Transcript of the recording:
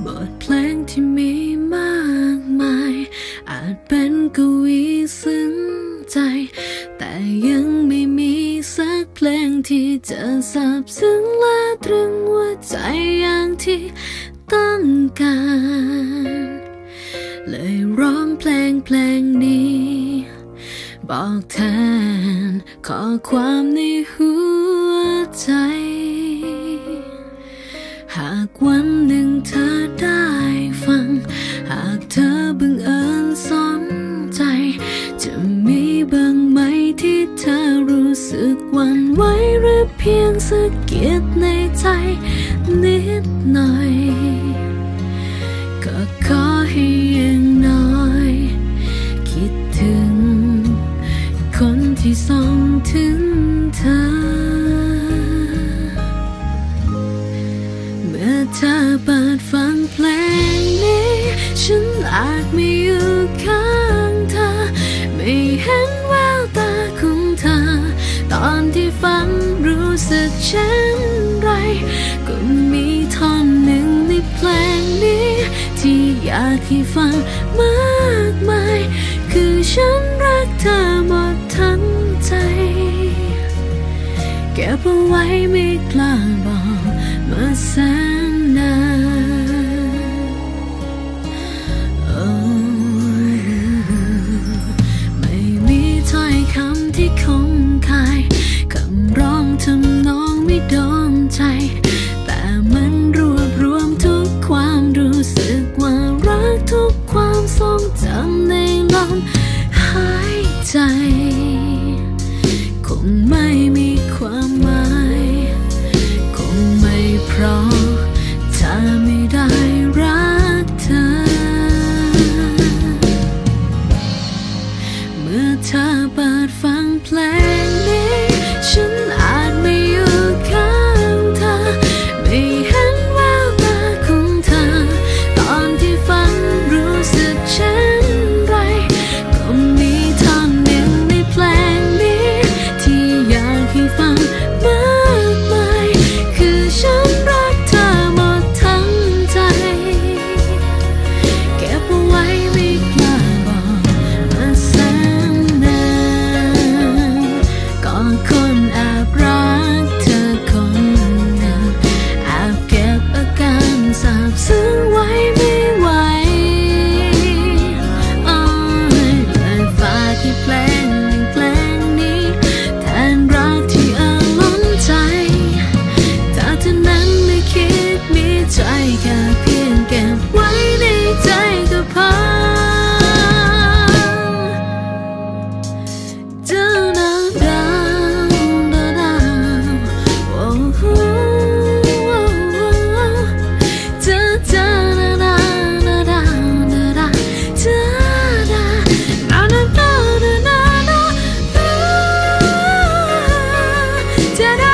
บทเพลงที่มีมากมายอาจเป็นกวีซึ้งใจแต่ยังไม่มีสักเพลงที่จะซาบซึ้งและตรึงหัวใจอย่างที่ต้องการเลยร้องเพลงนี้บอกแทนข้อความในหัวใจหากวันหนึ่งเธอได้ฟังหากเธอบังเอิญสนใจจะมีบ้างไหมที่เธอรู้สึกหวั่นไหวหรือเพียงสะกิดในใจนิดหน่อยก็ขอให้อย่างน้อยคิดถึงคนที่ส่งถึงเธอเมื่อเธอเปิดฟังเพลงนี้ฉันอาจไม่อยู่ข้างเธอไม่เห็นแววตาของเธอตอนที่ฟังรู้สึกเช่นไรก็มีท่อนหนึ่งในเพลงนี้ที่อยากให้ฟังมากมายคือฉันรักเธอหมดทั้งใจเก็บเอาไว้ไม่กล้าบอกมาแสนนานไม่มีถ้อยคำที่คมคายคำร้องทำนองไม่โดนใจแต่มันรวบรวมทุกความรู้สึกว่ารักทุกความทรงจำในลมหายใจคงไม่มีความหมายคงไม่เพราะถ้าไม่ได้รักเธอเมื่อเธอเปิดฟังเพลงนี้ฉันอาจไม่อยู่ข้างเธอไม่เห็นแววตาของเธอตอนที่ฟังรู้สึกเช่นไรก็มีท่อนหนึ่งในเพลงนี้ที่อยากให้ฟังมากมายคือฉันรักเธอหมดทั้งใจเก็บเอาไว้ไม่กล้าบอกมาแสนนานก็คนแอบรักเธอคนหนึ่งแอบเก็บอาการซาบซึ้งไว้ไม่ไหวเลยฝากให้เพลงนี้แทนรักที่ล้นใจถ้าเธอนั้นไม่คิดมีใจแค่เพียงเก็บไว้ในใจก็พอเจ้าดาวดาวโอ้โหเจ้าดาวดาวดาวเจ้าดาวดาวดาวดาวดาว